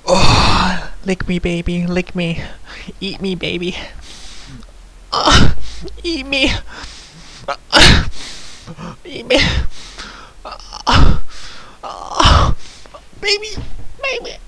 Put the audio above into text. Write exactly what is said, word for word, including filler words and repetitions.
Oh, lick me, baby, lick me. Eat me, baby. Uh, eat me. Uh, eat me. Uh, uh, baby, baby.